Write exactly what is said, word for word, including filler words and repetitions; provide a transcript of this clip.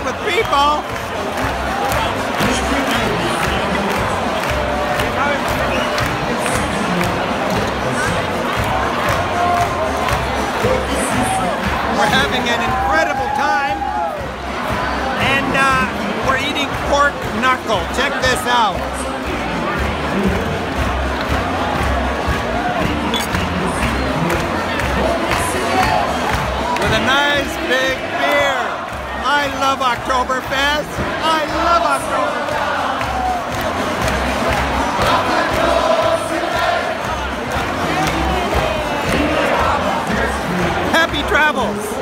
with people. We're having an incredible time, and uh, we're eating pork knuckle. Check this out. With a nice big beer. I love Oktoberfest. I love Oktoberfest. Happy travels.